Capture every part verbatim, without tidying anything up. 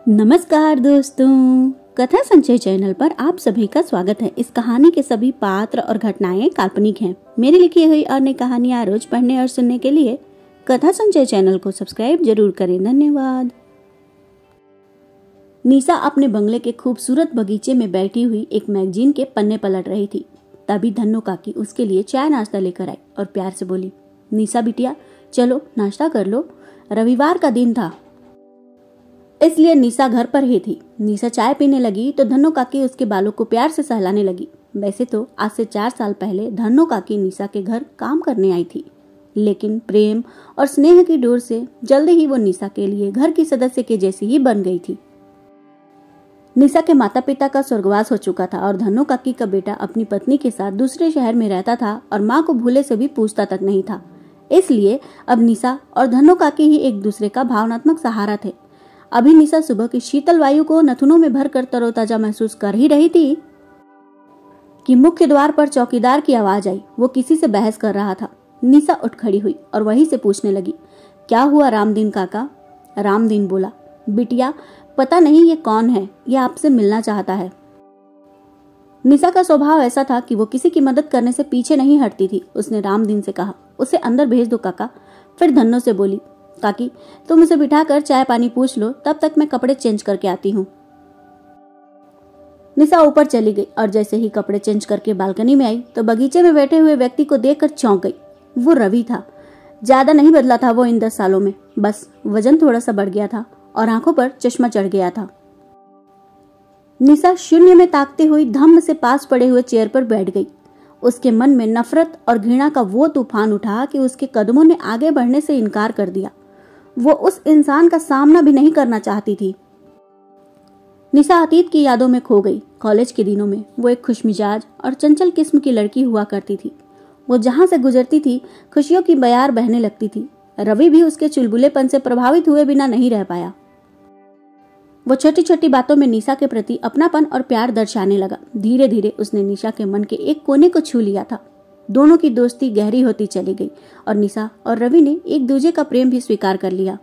नमस्कार दोस्तों, कथा संचय चैनल पर आप सभी का स्वागत है। इस कहानी के सभी पात्र और घटनाएं काल्पनिक हैं। मेरी लिखी हुई अन्य कहानियां रोज पढ़ने और सुनने के लिए कथा संचय चैनल को सब्सक्राइब जरूर करें। धन्यवाद। निशा अपने बंगले के खूबसूरत बगीचे में बैठी हुई एक मैगजीन के पन्ने पलट रही थी। तभी धन्नो काकी उसके लिए चाय नाश्ता लेकर आई और प्यार से बोली, निशा बिटिया चलो नाश्ता कर लो। रविवार का दिन था, इसलिए निशा घर पर ही थी। निशा चाय पीने लगी तो धन्नो काकी उसके बालों को प्यार से सहलाने लगी। वैसे तो आज से चार साल पहले धन्नो काकी निशा के घर काम करने आई थी, लेकिन प्रेम और स्नेह की डोर से जल्दी ही वो निशा के लिए घर की सदस्य के जैसी ही बन गई थी। निशा के माता पिता का स्वर्गवास हो चुका था और धन्नो काकी का बेटा अपनी पत्नी के साथ दूसरे शहर में रहता था और माँ को भूले से भी पूछता तक नहीं था। इसलिए अब निशा और धन्नो काकी ही एक दूसरे का भावनात्मक सहारा थे। अभी निशा सुबह की शीतल वायु को नथुनों में भरकर तरोताजा महसूस कर ही रही थी कि मुख्य द्वार पर चौकीदार की आवाज आई। वो किसी से बहस कर रहा था। निशा उठ खड़ी हुई और वहीं से पूछने लगी, क्या हुआ रामदीन काका? रामदीन बोला, बिटिया पता नहीं ये कौन है, ये आपसे मिलना चाहता है। निशा का स्वभाव ऐसा था कि वो किसी की मदद करने से पीछे नहीं हटती थी। उसने रामदीन से कहा, उसे अंदर भेज दो काका। फिर धन्नो से बोली, काकी तुम उसे बिठाकर चाय पानी पूछ लो, तब तक मैं कपड़े चेंज करके आती हूँ। निशा ऊपर चली गई और जैसे ही कपड़े चेंज करके बालकनी में आई तो बगीचे में बैठे हुए व्यक्ति को देखकर चौंक गई। वो रवि था। ज्यादा नहीं बदला था वो इन दस सालों में, बस वजन थोड़ा सा बढ़ गया था और आंखों पर चश्मा चढ़ गया था। निशा शून्य में ताकते हुई धम्म से पास पड़े हुए चेयर पर बैठ गई। उसके मन में नफरत और घृणा का वो तूफान उठा कि उसके कदमों ने आगे बढ़ने से इनकार कर दिया। वो उस इंसान का सामना भी नहीं करना चाहती थी। निशा अतीत की यादों में खो गई। कॉलेज के दिनों में वो एक खुशमिजाज और चंचल किस्म की लड़की हुआ करती थी। वो जहां से गुजरती थी खुशियों की बयार बहने लगती थी। रवि भी उसके चुलबुलेपन से प्रभावित हुए बिना नहीं रह पाया। वो छोटी छोटी बातों में निशा के प्रति अपनापन और प्यार दर्शाने लगा। धीरे धीरे उसने निशा के मन के एक कोने को छू लिया था। दोनों की दोस्ती गहरी होती चली गई और निशा और रवि ने एक दूसरे का प्रेम भी स्वीकार कर लिया।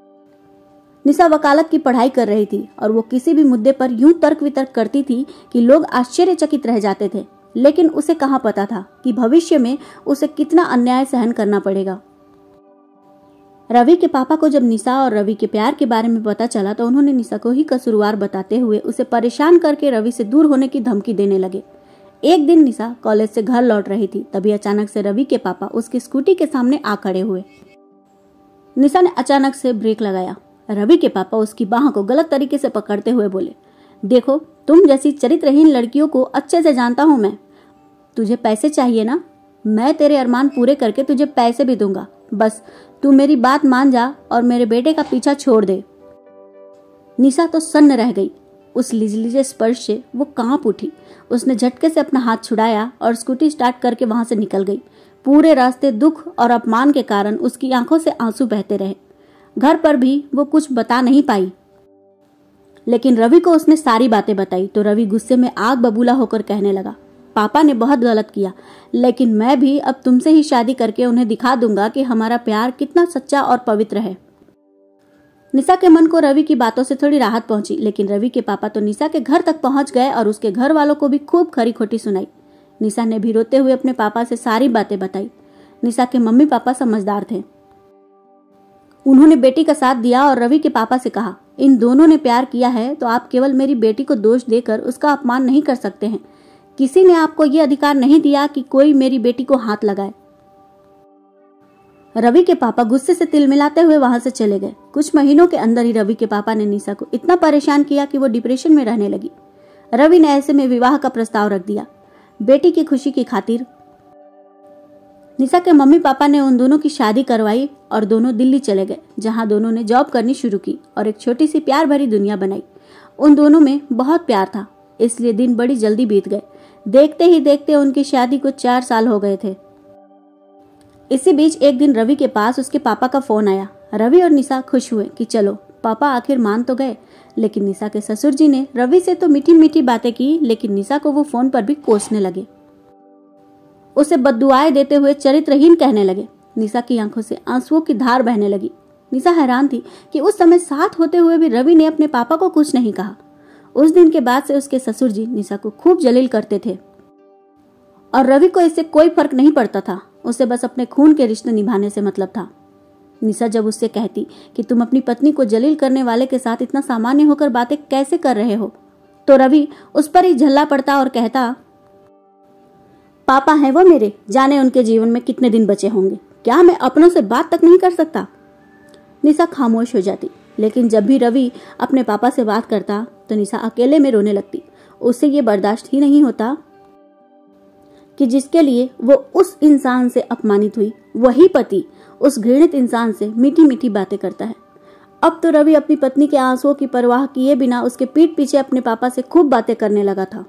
निशा वकालत की पढ़ाई कर रही थी और वो किसी भी मुद्दे पर यूं तर्क वितर्क करती थी कि लोग आश्चर्यचकित रह जाते थे। लेकिन उसे कहाँ पता था कि भविष्य में उसे कितना अन्याय सहन करना पड़ेगा। रवि के पापा को जब निशा और रवि के प्यार के बारे में पता चला तो उन्होंने निशा को ही कसूरवार बताते हुए उसे परेशान करके रवि से दूर होने की धमकी देने लगे। एक दिन निशा कॉलेज से घर लौट रही थी, तभी अचानक से रवि के पापा उसकी स्कूटी के सामने आ खड़े हुए। निशा ने अचानक से ब्रेक लगाया। रवि के पापा उसकी बाह को गलत तरीके से पकड़ते हुए बोले, देखो तुम जैसी चरित्रहीन लड़कियों को अच्छे से जानता हूं मैं। तुझे पैसे चाहिए ना? मैं तेरे अरमान पूरे करके तुझे पैसे भी दूंगा। बस तू मेरी बात मान जा और मेरे बेटे का पीछा छोड़ दे। निशा तो सन्न रह गई। उस लिजलिजे स्पर्श से वो कांप उठी। उसने झटके से अपना हाथ छुड़ाया और स्कूटी स्टार्ट करके वहां से निकल गई। पूरे रास्ते दुख और अपमान के कारण उसकी आंखों से आंसू बहते रहे। घर पर भी वो कुछ बता नहीं पाई, लेकिन रवि को उसने सारी बातें बताई तो रवि गुस्से में आग बबूला होकर कहने लगा, पापा ने बहुत गलत किया, लेकिन मैं भी अब तुमसे ही शादी करके उन्हें दिखा दूंगा कि हमारा प्यार कितना सच्चा और पवित्र है। निशा के मन को रवि की बातों से थोड़ी राहत पहुंची, लेकिन रवि के पापा तो निशा के घर तक पहुंच गए और उसके घर वालों को भी खूब खरी खोटी सुनाई। निशा ने भी रोते हुए अपने पापा से सारी बातें बताई। निशा के मम्मी पापा समझदार थे। उन्होंने बेटी का साथ दिया और रवि के पापा से कहा, इन दोनों ने प्यार किया है तो आप केवल मेरी बेटी को दोष देकर उसका अपमान नहीं कर सकते हैं। किसी ने आपको यह अधिकार नहीं दिया कि कोई मेरी बेटी को हाथ लगाए। रवि के पापा गुस्से से तिलमिलाते हुए वहां से चले गए। कुछ महीनों के अंदर ही रवि के पापा ने निशा को इतना परेशान किया कि वो डिप्रेशन में रहने लगी। रवि ने ऐसे में विवाह का प्रस्ताव रख दिया। बेटी की खुशी की खातिर निशा के मम्मी पापा ने उन दोनों की शादी करवाई और दोनों दिल्ली चले गए, जहां दोनों ने जॉब करनी शुरू की और एक छोटी सी प्यार भरी दुनिया बनाई। उन दोनों में बहुत प्यार था, इसलिए दिन बड़ी जल्दी बीत गए। देखते ही देखते उनकी शादी को चार साल हो गए थे। इसी बीच एक दिन रवि के पास उसके पापा का फोन आया। रवि और निशा खुश हुए कि चलो पापा आखिर मान तो गए, लेकिन निशा के ससुर जी ने रवि से तो मीठी मीठी बातें की, लेकिन निशा को वो फोन पर भी कोसने लगे। उसे बद्दुआएं देते हुए चरित्रहीन कहने लगे। निशा की आंखों से आंसुओं की धार बहने लगी। निशा हैरान थी कि उस समय साथ होते हुए भी रवि ने अपने पापा को कुछ नहीं कहा। उस दिन के बाद से उसके ससुर जी निशा को खूब जलील करते थे और रवि को इससे कोई फर्क नहीं पड़ता था। उसे बस अपने खून के रिश्ते निभाने से मतलब था। निशा जब उससे कहती कि तुम अपनी पत्नी को जलील करने वाले के साथ इतना सामान्य होकर बातें कैसे कर रहे हो, तो रवि उस पर ही झल्ला पड़ता और कहता, पापा हैं वो मेरे, जाने उनके जीवन में कितने दिन बचे होंगे, क्या मैं अपनों से बात तक नहीं कर सकता। निशा खामोश हो जाती, लेकिन जब भी रवि अपने पापा से बात करता तो निशा अकेले में रोने लगती। उससे ये बर्दाश्त ही नहीं होता कि जिसके लिए वो उस इंसान से अपमानित हुई, वही पति उस घृणित इंसान से मीठी मीठी बातें करता है। अब तो रवि अपनी पत्नी के आंसुओं की परवाह किए बिना उसके पीठ पीछे अपने पापा से खूब बातें करने लगा था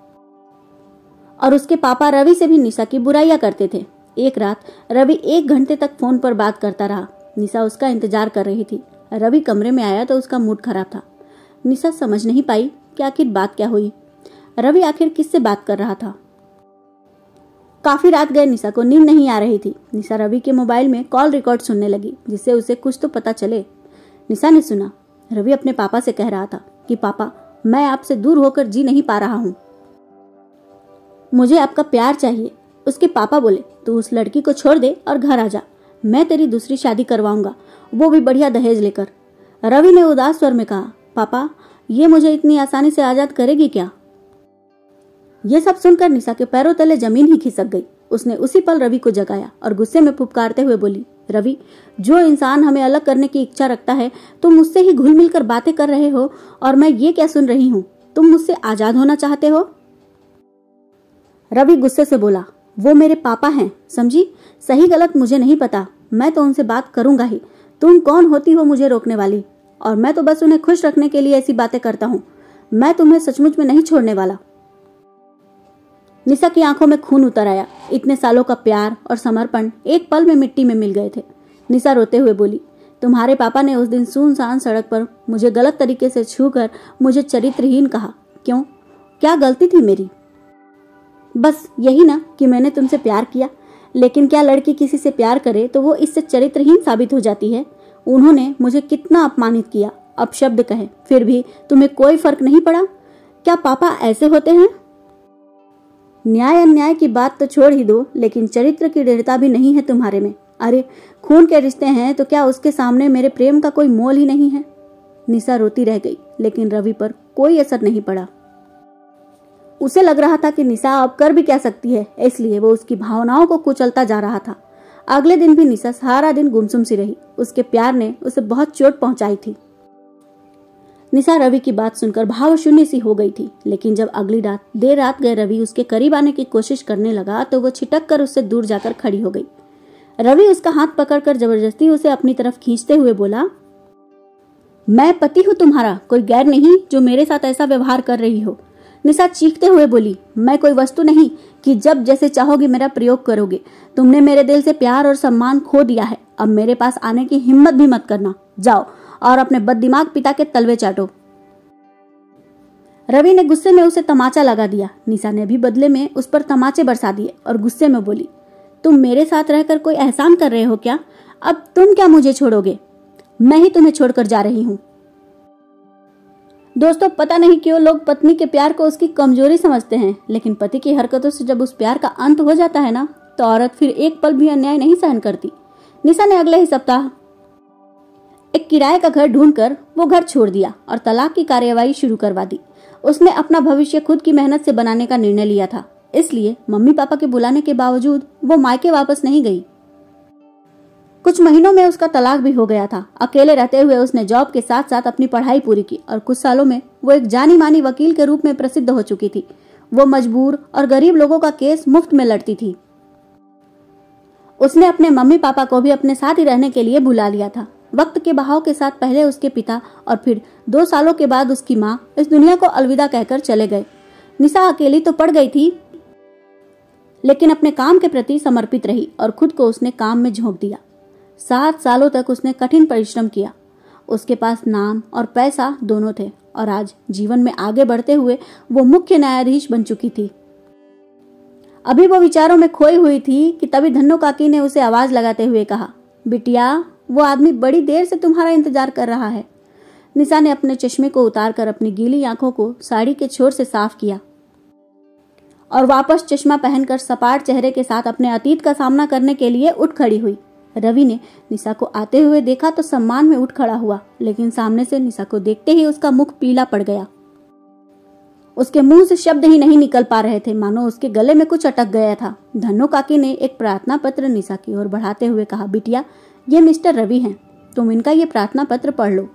और उसके पापा रवि से भी निशा की बुराइयां करते थे। एक रात रवि एक घंटे तक फोन पर बात करता रहा। निशा उसका इंतजार कर रही थी। रवि कमरे में आया तो उसका मूड खराब था। निशा समझ नहीं पाई कि आखिर बात क्या हुई। रवि आखिर किससे बात कर रहा था। काफी रात गए, निशा को नींद नहीं आ रही थी। निशा रवि के मोबाइल में कॉल रिकॉर्ड सुनने लगी, जिससे उसे कुछ तो पता चले। निशा ने सुना, रवि अपने पापा से कह रहा था कि पापा, मैं आपसे दूर होकर जी नहीं पा रहा हूँ, मुझे आपका प्यार चाहिए। उसके पापा बोले, तू उस लड़की को छोड़ दे और घर आ जा, मैं तेरी दूसरी शादी करवाऊंगा, वो भी बढ़िया दहेज लेकर। रवि ने उदास स्वर में कहा, पापा, ये मुझे इतनी आसानी से आजाद करेगी क्या? ये सब सुनकर निशा के पैरों तले जमीन ही खिसक गई। उसने उसी पल रवि को जगाया और गुस्से में फुफकारते हुए बोली, रवि, जो इंसान हमें अलग करने की इच्छा रखता है, तुम मुझसे ही घुल मिलकर बातें कर रहे हो और मैं ये क्या सुन रही हूँ? तुम मुझसे आजाद होना चाहते हो? रवि गुस्से से बोला, वो मेरे पापा हैं, समझी? सही गलत मुझे नहीं पता, मैं तो उनसे बात करूंगा ही। तुम कौन होती हो मुझे रोकने वाली? और मैं तो बस उन्हें खुश रखने के लिए ऐसी बातें करता हूँ। मैं तुम्हें सचमुच में नहीं छोड़ने वाला। निशा की आंखों में खून उतर आया। इतने सालों का प्यार और समर्पण एक पल में मिट्टी में मिल गए थे। निशा रोते हुए बोली, तुम्हारे पापा ने उस दिन सुनसान सड़क पर मुझे गलत तरीके से छूकर मुझे चरित्रहीन कहा। क्यों? क्या गलती थी मेरी? बस यही ना कि मैंने तुमसे प्यार किया। लेकिन क्या लड़की किसी से प्यार करे तो वो इससे चरित्रहीन साबित हो जाती है? उन्होंने मुझे कितना अपमानित किया, अपशब्द कहे, फिर भी तुम्हें कोई फर्क नहीं पड़ा? क्या पापा ऐसे होते हैं? न्याय अन्याय की बात तो छोड़ ही दो, लेकिन चरित्र की दृढ़ता भी नहीं है तुम्हारे में। अरे, खून के रिश्ते हैं तो क्या उसके सामने मेरे प्रेम का कोई मोल ही नहीं है? निशा रोती रह गई, लेकिन रवि पर कोई असर नहीं पड़ा। उसे लग रहा था कि निशा अब कर भी क्या सकती है, इसलिए वो उसकी भावनाओं को कुचलता जा रहा था। अगले दिन भी निशा सारा दिन गुमसुम सी रही। उसके प्यार ने उसे बहुत चोट पहुंचाई थी। निशा रवि की बात सुनकर भावशून्य सी हो गई थी, लेकिन जब अगली रात देर रात गए रवि उसके करीब आने की कोशिश करने लगा तो वो छिटक कर उससे दूर जाकर खड़ी हो गई। रवि उसका हाथ पकड़कर जबरदस्ती उसे अपनी तरफ खींचते हुए बोला, मैं पति हूँ तुम्हारा, कोई गैर नहीं जो मेरे साथ ऐसा व्यवहार कर रही हो। निशा चीखते हुए बोली, मैं कोई वस्तु नहीं कि जब जैसे चाहोगे मेरा प्रयोग करोगे। तुमने मेरे दिल से प्यार और सम्मान खो दिया है। अब मेरे पास आने की हिम्मत भी मत करना। जाओ और अपने बददिमाग पिता के तलवे चाटो। रवि ने गुस्से में उसे तमाचा लगा दिया। निशा ने भी बदले में उस पर तमाचे बरसा दिए और गुस्से में बोली, तुम मेरे साथ रहकर कोई एहसान कर रहे हो क्या? अब तुम क्या मुझे छोड़ोगे? मैं ही तुम्हें छोड़कर जा रही हूँ। दोस्तों, पता नहीं क्यों लोग पत्नी के प्यार को उसकी कमजोरी समझते हैं, लेकिन पति की हरकतों से जब उस प्यार का अंत हो जाता है ना, तो औरत फिर एक पल भी अन्याय नहीं सहन करती। निशा ने अगले ही सप्ताह एक किराए का घर ढूंढकर वो घर छोड़ दिया और तलाक की कार्यवाही शुरू करवा दी। उसने अपना भविष्य खुद की मेहनत से बनाने का निर्णय लिया था, इसलिए मम्मी पापा के बुलाने के बावजूद वो मायके वापस नहीं गई। कुछ महीनों में उसका तलाक भी हो गया था। अकेले रहते हुए उसने जॉब के साथ साथ अपनी पढ़ाई पूरी की और कुछ सालों में वो एक जानी मानी वकील के रूप में प्रसिद्ध हो चुकी थी। वो मजबूर और गरीब लोगों का केस मुफ्त में लड़ती थी। उसने अपने मम्मी पापा को भी अपने साथ ही रहने के लिए बुला लिया था। वक्त के बहाव के साथ पहले उसके पिता और फिर दो सालों के बाद उसकी माँ इस दुनिया को अलविदा कहकर चले गए। निशा अकेली तो पड़ गई थी, लेकिन अपने काम के प्रति समर्पित रही और खुद को उसने काम में झोंक दिया। सात सालों तक उसने कठिन परिश्रम किया। उसके पास नाम और पैसा दोनों थे और आज जीवन में आगे बढ़ते हुए वो मुख्य न्यायाधीश बन चुकी थी। अभी वो विचारों में खोई हुई थी कि तभी धन्नो काकी ने उसे आवाज लगाते हुए कहा, बिटिया वो आदमी बड़ी देर से तुम्हारा इंतजार कर रहा है। निशा ने अपने चश्मे को उतारकर अपनी गीली आंखों को साड़ी के छोर से साफ किया और वापस चश्मा पहनकर सपाट चेहरे के साथ अपने अतीत का सामना करने के लिए उठ खड़ी हुई। रवि ने निशा को आते हुए देखा तो सम्मान में उठ खड़ा हुआ, लेकिन सामने से निशा को देखते ही उसका मुख पीला पड़ गया। उसके मुंह से शब्द ही नहीं निकल पा रहे थे, मानो उसके गले में कुछ अटक गया था। धन्नो काकी ने एक प्रार्थना पत्र निशा की ओर बढ़ाते हुए कहा, बिटिया ये मिस्टर रवि हैं, तुम इनका ये प्रार्थना पत्र पढ़ लो।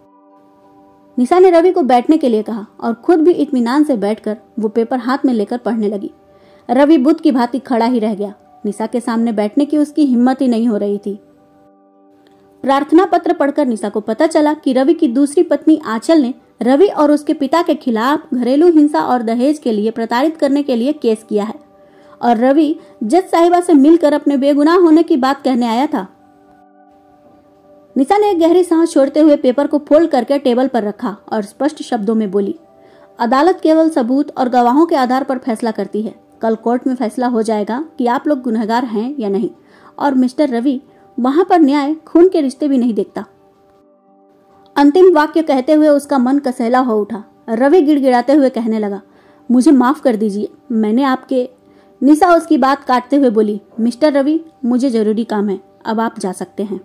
निशा ने रवि को बैठने के लिए कहा और खुद भी इत्मीनान से बैठकर वो पेपर हाथ में लेकर पढ़ने लगी। रवि बुद्ध की भांति खड़ा ही रह गया। निशा के सामने बैठने की उसकी हिम्मत ही नहीं हो रही थी। प्रार्थना पत्र पढ़कर निशा को पता चला कि रवि की दूसरी पत्नी आंचल ने रवि और उसके पिता के खिलाफ घरेलू हिंसा और दहेज के लिए प्रताड़ित करने के लिए केस किया है और रवि जज साहिबा से मिलकर अपने बेगुनाह होने की बात कहने आया था। निशा ने एक गहरी सांस छोड़ते हुए पेपर को फोल्ड करके टेबल पर रखा और स्पष्ट शब्दों में बोली, अदालत केवल सबूत और गवाहों के आधार पर फैसला करती है। कल कोर्ट में फैसला हो जाएगा कि आप लोग गुनहगार हैं या नहीं, और मिस्टर रवि, वहां पर न्याय खून के रिश्ते भी नहीं देखता। अंतिम वाक्य कहते हुए उसका मन कसैला हो उठा। रवि गिड़गिड़ाते हुए कहने लगा, मुझे माफ कर दीजिए, मैंने आपके। निशा उसकी बात काटते हुए बोली, मिस्टर रवि, मुझे जरूरी काम है, अब आप जा सकते हैं।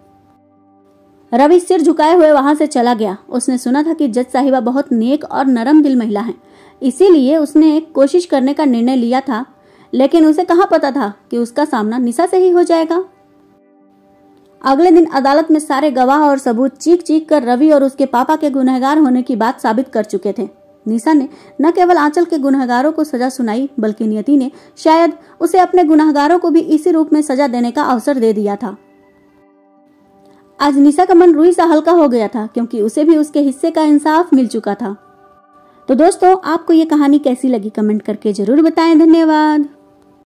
रवि सिर झुकाए हुए वहां से चला गया। उसने सुना था कि जज साहिबा बहुत नेक और नरम दिल महिला है, इसीलिए उसने एक कोशिश करने का निर्णय लिया था, लेकिन उसे कहां पता था कि उसका सामना निशा से ही हो जाएगा। अगले दिन अदालत में सारे गवाह और सबूत चीख चीख कर रवि और उसके पापा के गुनहगार होने की बात साबित कर चुके थे। निशा ने न केवल आंचल के गुनहगारों को सजा सुनाई, बल्कि नियति ने शायद उसे अपने गुनहगारों को भी इसी रूप में सजा देने का अवसर दे दिया था। आज निशा का मन रुई सा हल्का हो गया था, क्योंकि उसे भी उसके हिस्से का इंसाफ मिल चुका था। तो दोस्तों, आपको ये कहानी कैसी लगी कमेंट करके जरूर बताएं। धन्यवाद।